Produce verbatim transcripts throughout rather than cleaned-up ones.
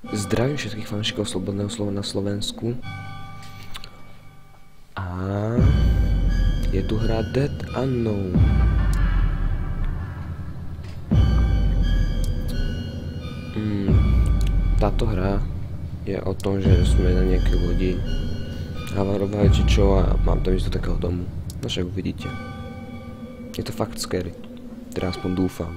Zdravím všetkých fanúšikov slobodného slova na Slovensku. A je tu hra Dead Unknown. Mm, táto hra je o tom, že sme na nejakej lodi havarovali či čo a mám tam ísť do takého domu. No však uvidíte. Je to fakt scary. Teda aspoň dúfam.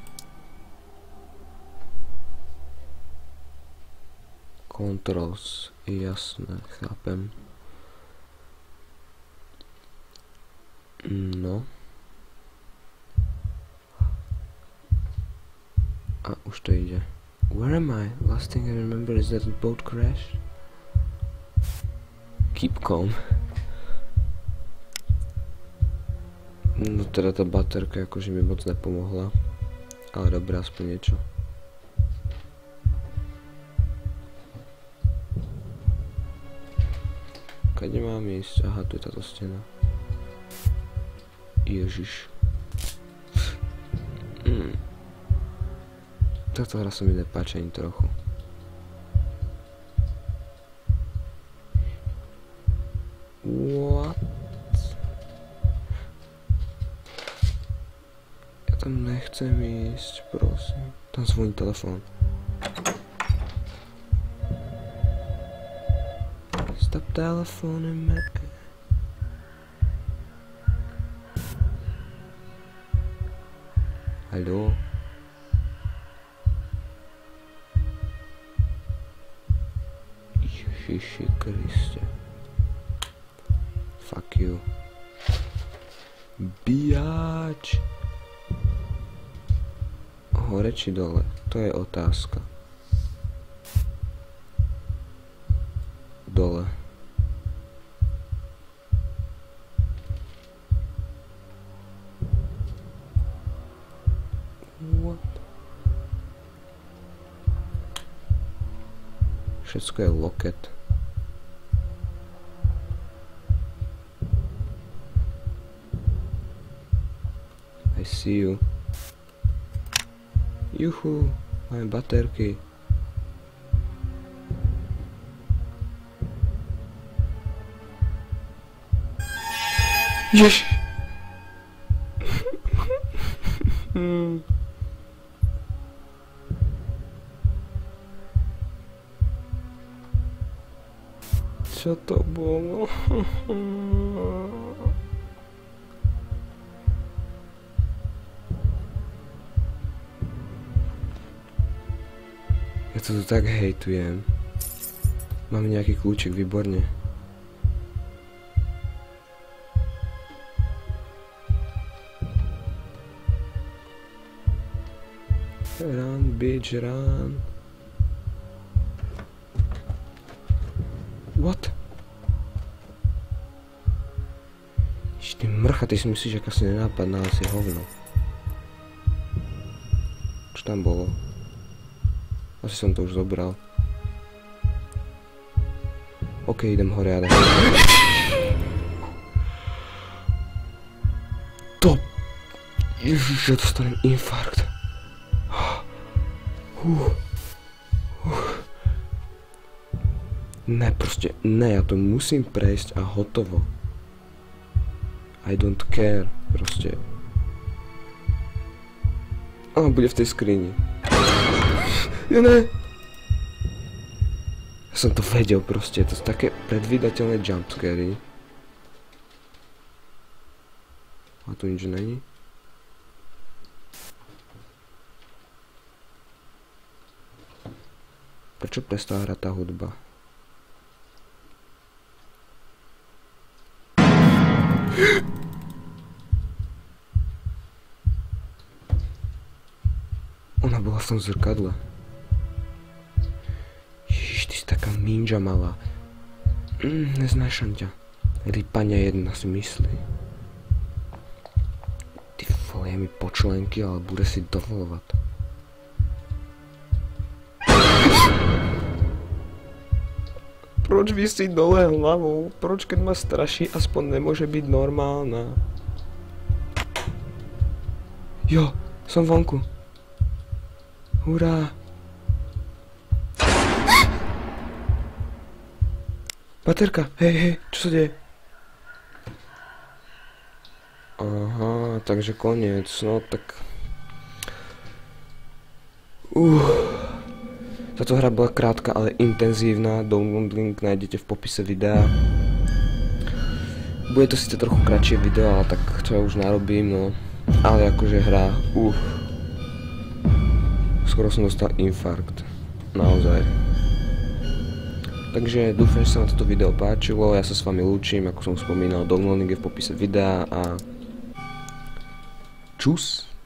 Controls, jasné, chápem. No. A už to ide. Where am I? Last thing I remember is that the boat crashed. Keep calm. No teda tá baterka akože mi moc nepomohla. Ale dobré, aspoň niečo. Kade mám ísť? Aha, tu je táto stena. Ježiš. Mm. Táto hra sa mi nepáči ani trochu. What? Ja tam nechcem ísť, prosím. Tam zvoní telefón. Stop telephoning me. Hallo? Ježiši Kriste. Fuck you. Biač. Hore či dole? To je otázka. Dole. What? Všetko je loket. I see you. Juhu, máme baterky. Jež. Čo to bolo? Ja to tu tak hejtujem. Máme nejaký kľúčik, výborne. Run, bitch, run. What? Ešte ty mrcha, ty si myslíš, že aká si nenápadná, asi hovno. Čo tam bolo? Asi som to už zobral. OK, idem hore, ale... To... Ježiš, ja dostanem infarkt. Uh. Uh. Ne, proste, ne, ja to musím prejsť a hotovo. I don't care, proste. Á, bude v tej skrini. Ja ne. Ja som to vedel proste, to sú také predvídateľné jumpscary. A tu nič není. Prečo prestala hrať tá hudba? Ona bola v tom zrkadle. Ježiš, ty si taká minža malá. Mm, neznášam ťa. Rypania jedna si myslí. Ty vole, je mi počlenky, ale bude si dovolovať. Proč visí dole hlavou? Proč keď ma straší, aspoň nemôže byť normálna? Jo, som vonku. Hurá. Baterka, hej, hej, čo sa deje? Aha, takže koniec, no tak... Uh. Táto hra bola krátka, ale intenzívna, download link nájdete v popise videa. Bude to síce trochu kratšie video, ale tak to ja už narobím, no. Ale akože hra, uh. Skoro som dostal infarkt, naozaj. Takže dúfam, že sa vám toto video páčilo, ja sa s vami lúčim, ako som spomínal, download link je v popise videa a čus.